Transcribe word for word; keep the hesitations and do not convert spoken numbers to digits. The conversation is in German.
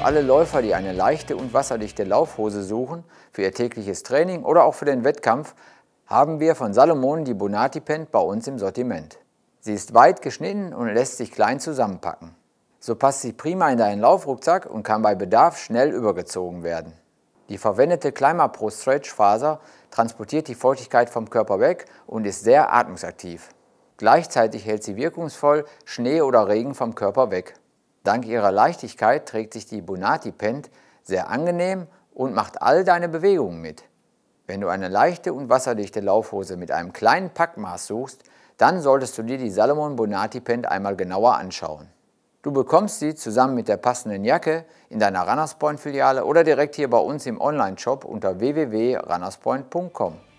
Für alle Läufer, die eine leichte und wasserdichte Laufhose suchen, für ihr tägliches Training oder auch für den Wettkampf, haben wir von Salomon die Bonati Pant bei uns im Sortiment. Sie ist weit geschnitten und lässt sich klein zusammenpacken. So passt sie prima in deinen Laufrucksack und kann bei Bedarf schnell übergezogen werden. Die verwendete Clima-Pro Stretch Faser transportiert die Feuchtigkeit vom Körper weg und ist sehr atmungsaktiv. Gleichzeitig hält sie wirkungsvoll Schnee oder Regen vom Körper weg. Dank ihrer Leichtigkeit trägt sich die Bonati Pant sehr angenehm und macht all deine Bewegungen mit. Wenn du eine leichte und wasserdichte Laufhose mit einem kleinen Packmaß suchst, dann solltest du dir die Salomon Bonati Pant einmal genauer anschauen. Du bekommst sie zusammen mit der passenden Jacke in deiner Runners Point Filiale oder direkt hier bei uns im Online-Shop unter w w w punkt runners point punkt com.